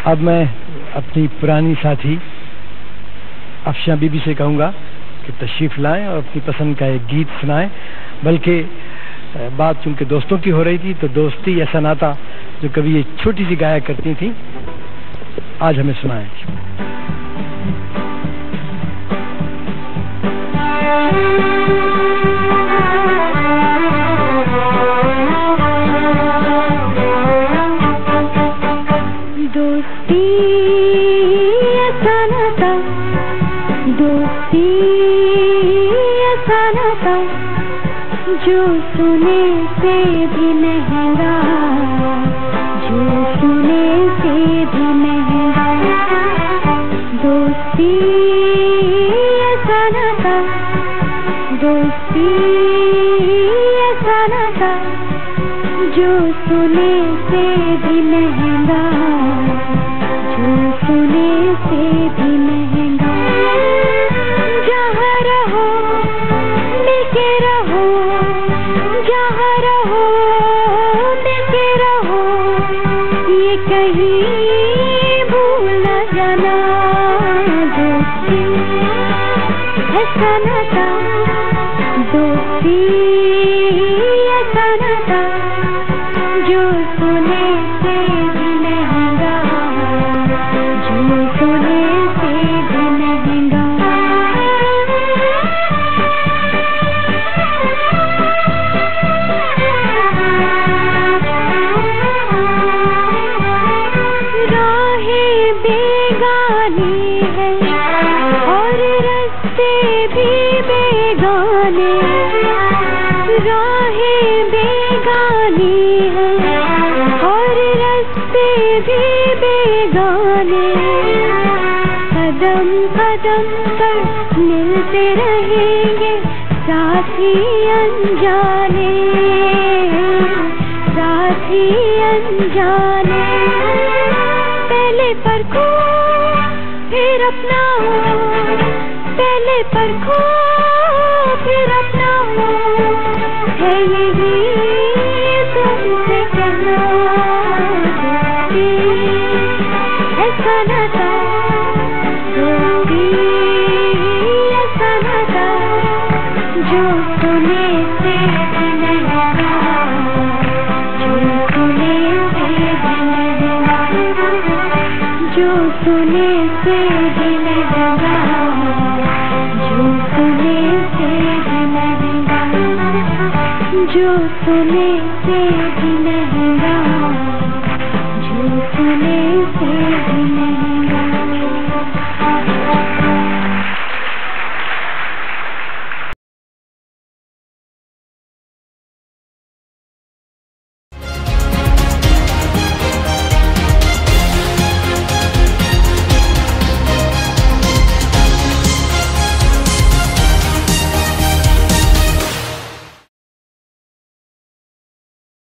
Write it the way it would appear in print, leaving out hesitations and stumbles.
अब मैं अपनी पुरानी साथी अफशा बीबी से कहूँगा कि तशरीफ लाएं और अपनी पसंद का एक गीत सुनाएं। बल्कि बात चूंकि दोस्तों की हो रही थी, तो दोस्ती ऐसा नाता जो कभी एक छोटी सी गाया करती थी, आज हमें सुनाएं। दोस्ती ऐसा नाता, दोस्ती ऐसा नाता जो सुने से भी महंगा, जो सुने से भी महंगा। दोस्ती ऐसा नाता, दोस्ती ऐसा नाता जो सुने से भी महंगा, जो सुने से भी महंगा। जहाँ रहो मिलके रहो, जहाँ रहो मिलके रहो, ये कहीं भूल न जाना। दोस्ती ऐसा नाता, दोस्ती ऐसा नाता जो सुने से भी महंगा, जो सुने से भी महंगा। राहें बेगानी है और रास्ते भी बेगाने, राहें बेगानी है और रास्ते भी बेगाने। कदम कदम पर मिलते रहेंगे साथी अनजाने, साथी अनजाने। पहले परखो फिर अपनाओ, पहले परखो फिर अपनाओ, है यही तुमसे कहना। दोस्ती ऐसा नाता, दोस्ती ऐसा नाता जो सुने से भी महंगा, जो सुने से भी महंगा, जो सुने से भी महंगा, जो सुने से भी महंगा, जो सुने से भी महंगा, जो सुने